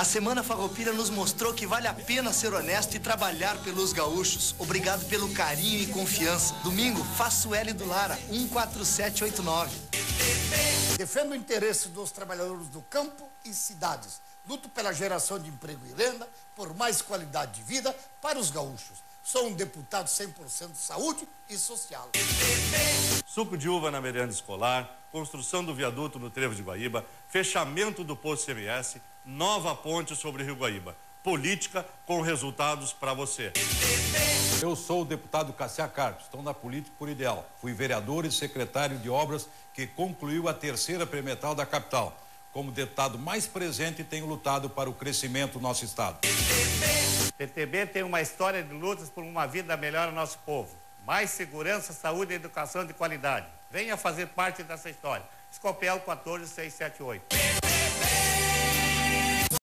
A Semana Farroupilha nos mostrou que vale a pena ser honesto e trabalhar pelos gaúchos. Obrigado pelo carinho e confiança. Domingo, faço o L do Lara, 14789. Defendo o interesse dos trabalhadores do campo e cidades. Luto pela geração de emprego e renda, por mais qualidade de vida para os gaúchos. Sou um deputado 100% de saúde e social. Suco de uva na merenda escolar, construção do viaduto no Trevo de Guaíba, fechamento do posto CMS, nova ponte sobre o Rio Guaíba. Política com resultados para você. Eu sou o deputado Cassiá Carpes, estou na política por ideal. Fui vereador e secretário de obras que concluiu a terceira pré-metal da capital. Como deputado mais presente, tenho lutado para o crescimento do nosso estado. PTB tem uma história de lutas por uma vida melhor ao nosso povo. Mais segurança, saúde e educação de qualidade. Venha fazer parte dessa história. Escopel 14678.